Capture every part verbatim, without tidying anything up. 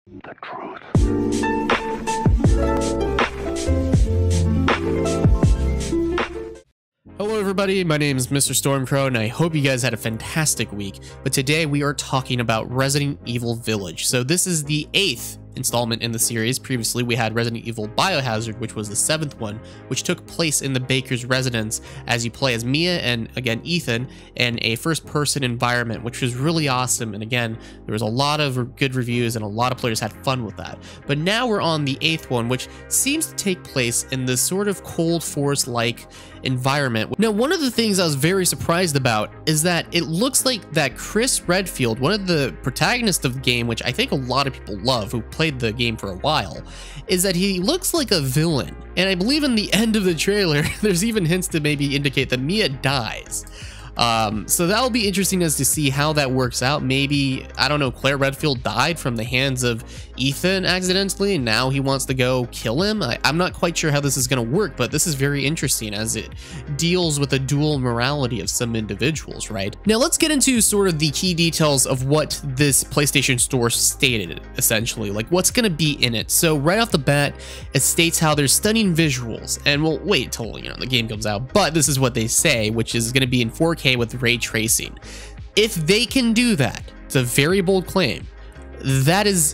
The truth. Hello everybody, my name is Mister Stormcrow and I hope you guys had a fantastic week. But today we are talking about Resident Evil Village. So this is the eighth installment in the series. Previously we had Resident Evil Biohazard, which was the seventh one, which took place in the Baker's residence as you play as Mia and again Ethan in a first-person environment, which was really awesome. And again, there was a lot of good reviews and a lot of players had fun with that. But now we're on the eighth one, which seems to take place in this sort of Cold Forest-like environment. Now, one of the things I was very surprised about is that it looks like that Chris Redfield, one of the protagonists of the game, which I think a lot of people love who played the game for a while, is that he looks like a villain. And I believe in the end of the trailer, there's even hints to maybe indicate that Mia dies. Um, so that'll be interesting as to see how that works out. Maybe, I don't know, Claire Redfield died from the hands of Ethan accidentally, and now he wants to go kill him. I, I'm not quite sure how this is going to work, but this is very interesting as it deals with the dual morality of some individuals, right? Now let's get into sort of the key details of what this PlayStation Store stated, essentially, like what's going to be in it. So right off the bat, it states how there's stunning visuals, and we'll wait till, you know, the game comes out, but this is what they say, which is going to be in four K with ray tracing. If they can do that, it's a very bold claim. That is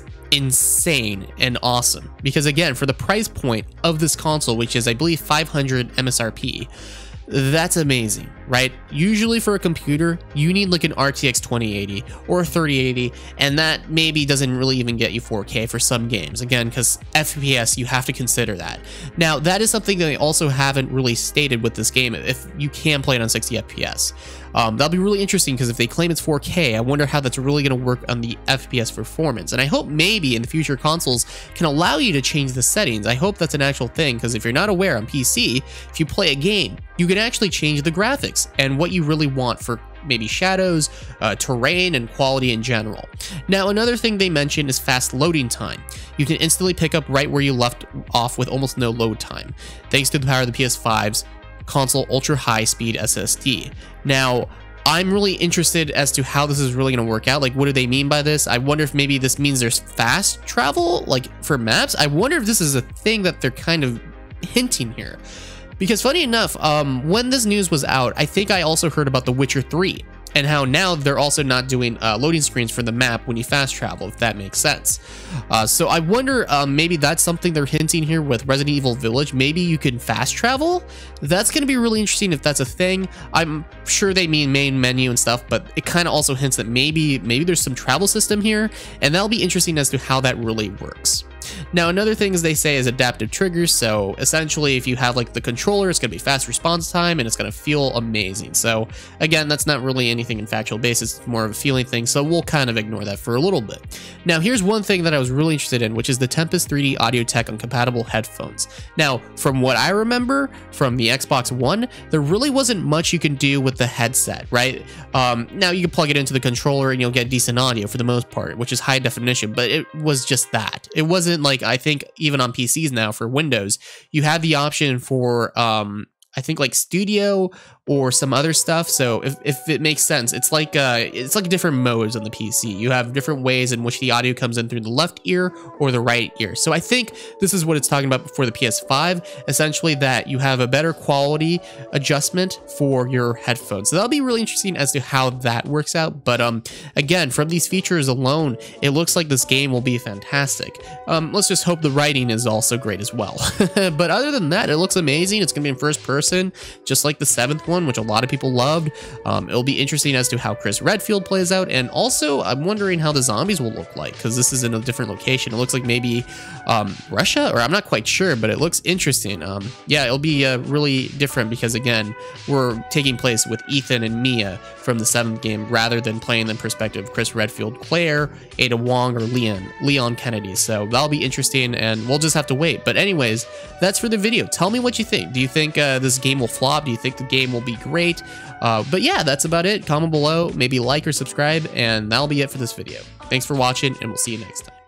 insane and awesome, because again, for the price point of this console, which is I believe five hundred M S R P, that's amazing, right? Usually for a computer, you need like an R T X twenty eighty or a thirty eighty, and that maybe doesn't really even get you four K for some games, again, because F P S, you have to consider that. Now, that is something that they also haven't really stated with this game, if you can play it on sixty F P S. Um, that'll be really interesting, because if they claim it's four K, I wonder how that's really going to work on the F P S performance. And I hope maybe in the future consoles can allow you to change the settings. I hope that's an actual thing, because if you're not aware, on P C, if you play a game, you can actually change the graphics and what you really want for maybe shadows, uh, terrain, and quality in general. Now, another thing they mentioned is fast loading time. You can instantly pick up right where you left off with almost no load time, thanks to the power of the P S five's console ultra high speed S S D. Now, I'm really interested as to how this is really going to work out. Like, what do they mean by this? I wonder if maybe this means there's fast travel, like for maps. I wonder if this is a thing that they're kind of hinting here. Because funny enough, um, when this news was out, I think I also heard about The Witcher three and how now they're also not doing uh, loading screens for the map when you fast travel, if that makes sense. Uh, so I wonder, um, maybe that's something they're hinting here with Resident Evil Village. Maybe you can fast travel? That's going to be really interesting if that's a thing. I'm sure they mean main menu and stuff, but it kind of also hints that maybe, maybe there's some travel system here, and that'll be interesting as to how that really works. Now, another thing is they say is adaptive triggers. So essentially, if you have like the controller, it's going to be fast response time and it's going to feel amazing. So again, that's not really anything in factual basis. It's more of a feeling thing. So we'll kind of ignore that for a little bit. Now, here's one thing that I was really interested in, which is the Tempest three D audio tech on compatible headphones. Now, from what I remember from the Xbox One, there really wasn't much you can do with the headset, right? Um, now you can plug it into the controller and you'll get decent audio for the most part, which is high definition, but it was just that. It wasn't like, I think even on P Cs now for Windows, you have the option for um I think like studio or some other stuff. So if, if it makes sense, it's like uh it's like different modes on the P C. You have different ways in which the audio comes in through the left ear or the right ear. So I think this is what it's talking about before the P S five, essentially that you have a better quality adjustment for your headphones. So that'll be really interesting as to how that works out. But um again, from these features alone, it looks like this game will be fantastic. Um let's just hope the writing is also great as well. But other than that, it looks amazing. It's gonna be in first person, just like the seventh one, which a lot of people loved. Um, it'll be interesting as to how Chris Redfield plays out, and also I'm wondering how the zombies will look like, because this is in a different location. It looks like maybe um, Russia, or I'm not quite sure, but it looks interesting. Um, yeah, it'll be uh, really different because again, we're taking place with Ethan and Mia from the seventh game rather than playing the perspective of Chris Redfield, Claire, Ada Wong, or Leon, Leon Kennedy. So that'll be interesting, and we'll just have to wait. But anyways, that's for the video. Tell me what you think. Do you think uh, this game will flop? Do you think the game will be great? Uh, but yeah, that's about it. Comment below, maybe like or subscribe, and that'll be it for this video. Thanks for watching, and we'll see you next time.